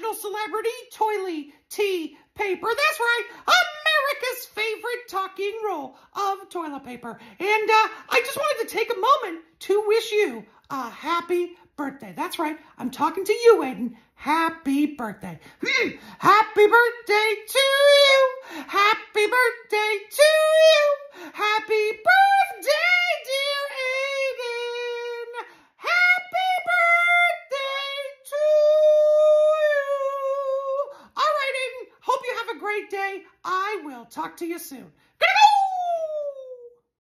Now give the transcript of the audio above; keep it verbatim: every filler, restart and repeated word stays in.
international celebrity Toiley tea paper. That's right, America's favorite talking roll of toilet paper. And uh, I just wanted to take a moment to wish you a happy birthday. That's right, I'm talking to you, Aiden. Happy birthday. Hmm. Happy birthday to you. Happy birthday to you. Happy birthday, dear Aiden. Happy birthday to you. All right, Aiden. Hope you have a great day. I will talk to you soon.